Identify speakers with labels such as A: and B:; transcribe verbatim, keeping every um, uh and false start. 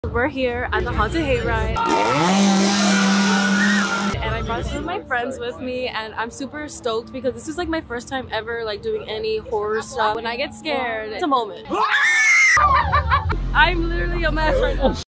A: We're here at the Haunted Hayride, and I brought some of my friends with me, and I'm super stoked because this is like my first time ever like doing any horror stuff. When I get scared, it's a moment. I'm literally a mess right now.